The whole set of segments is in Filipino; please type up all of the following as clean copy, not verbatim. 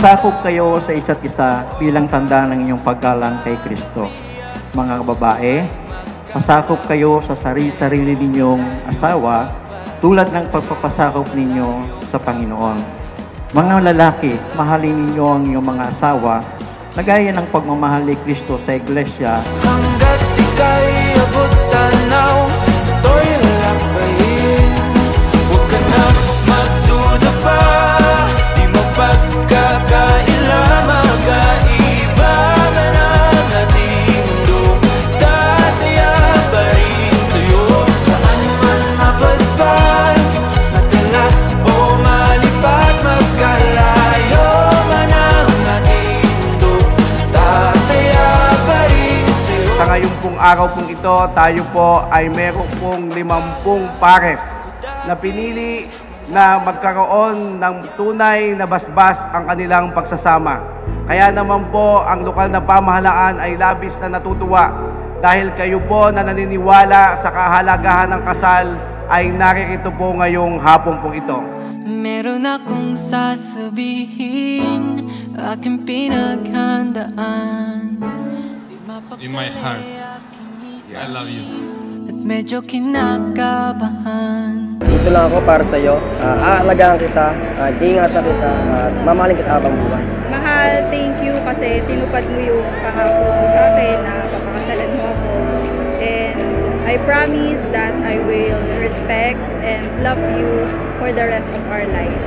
Pasakop kayo sa isa't isa bilang tanda ng inyong paggalang kay Kristo. Mga babae, pasakop kayo sa sarili-sarili ninyong asawa tulad ng pagpapasakop ninyo sa Panginoon. Mga lalaki, mahalin ninyo ang inyong mga asawa na gaya ng pagmamahal ni Kristo sa Iglesia. Hanggat ika'y abot tanaw, ito'y lalampayin. Huwag ka na magduda pa, di mapagkakaila, magkaiba man ang ating mundo. Tataya pa rin sa'yo, saan man mapadpad, matalat o malipad, magkalayo man ang ating mundo. Tataya pa rin sa'yo. Sa ngayon pong araw pong ito, tayo po ay meron pong 50 pares na pinili na magkaroon ng tunay na basbas ang kanilang pagsasama. Kaya naman po, ang lokal na pamahalaan ay labis na natutuwa dahil kayo po na naniniwala sa kahalagahan ng kasal ay naririto po ngayong hapon po ito. Meron akong sasabihin, aking pinaghandaan. In my heart, I love you. At medyo kinakabahan. Dito lang ako para sa'yo. Aalagaan kita, ingatan kita, at mamahalin kita habang buhay. Mahal, thank you kasi tinupad mo yung pangako mo sa akin na papakasalan mo ako. And I promise that I will respect and love you for the rest of our life.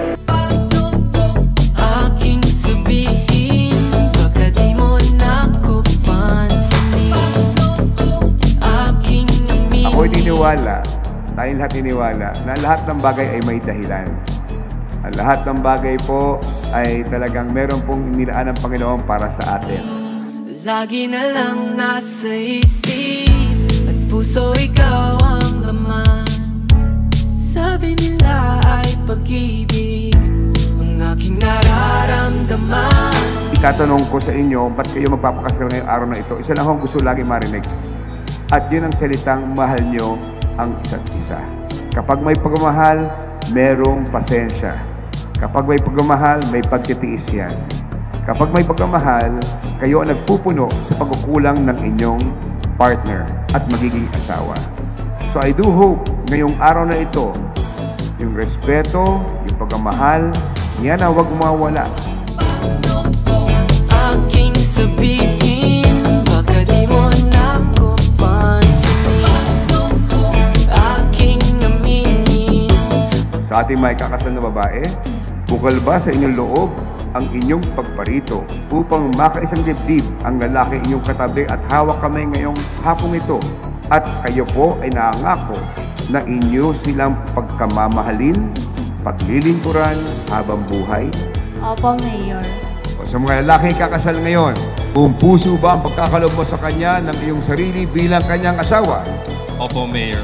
Aking sabihin, baka di mo nakupansin. Aking aminin. Ako'y niniwala, tayong lahat niniwala, na lahat ng bagay ay may dahilan. Ang lahat ng bagay po ay talagang meron pong inilaan ng Panginoon para sa atin. Lagi na lang nasa isip at puso, ikaw ang laman. Sabi nila ay pag-ibig ang aking nararamdaman. Itatanong ko sa inyo, ba't kayo magpapakasal ngayong araw na ito? Isa lang akong gusto lagi marinig. At yun ang salitang mahal nyo ang isa't isa. Kapag may pagmamahal, merong pasensya. Kapag may pagmamahal, may pagtitiis yan. Kapag may pagmamahal, kayo ang nagpupuno sa pagkukulang ng inyong partner at magiging asawa. So I do hope ngayong araw na ito, yung respeto, yung pagmamahal, yan ang huwag mawala. Aking sabihin, baka di mo nakupansin. Aking aminin. Sa ating may kakasal na babae, bukal ba sa inyong loob ang inyong pagparito upang makaisang dibdib ang lalaki inyong katabi at hawak kamay ngayong hapong ito at kayo po ay nangako na inyo silang pagkamamahalin, paglilingkuran habang buhay? Opo, Mayor. O sa mga lalaki kakasal ngayon, buong puso ba ang pagkakaloob mo sa kanya ng iyong sarili bilang kanyang asawa? Opo, Mayor.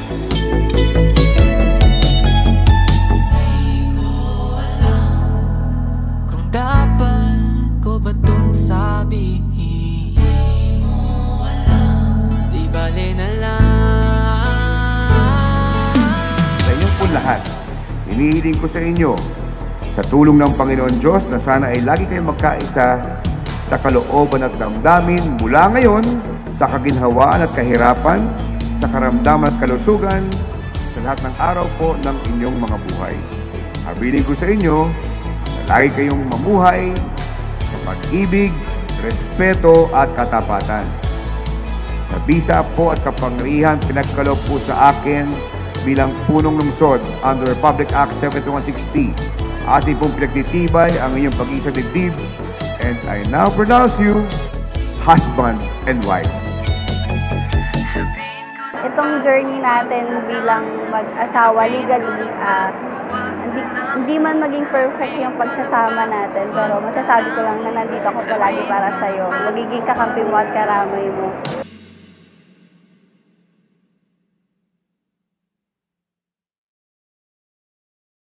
Dapat ko ba itong sabihin? Di mo alam, di bale na lang. Sa inyong po lahat, hinihiling ko sa inyo, sa tulong ng Panginoon Diyos, na sana ay lagi kayong magkaisa sa kalooban at damdamin mula ngayon, sa kaginhawaan at kahirapan, sa karamdaman at kalusugan, sa lahat ng araw po ng inyong mga buhay. Habiling ko sa inyo, lagi kayong mamuhay sa pag-ibig, respeto at katapatan. Sa bisa po at kapangyarihan pinagkaloob po sa akin bilang punong lungsod under Republic Act 7160. Ating pong pinagtitibay ang inyong pag-iisang dibdib, and I now pronounce you husband and wife. Itong journey natin bilang mag-asawa legally, hindi man maging perfect yung pagsasama natin, pero masasabi ko lang na nandito ako palagi para sa'yo. Magiging kakampi mo at karamay mo.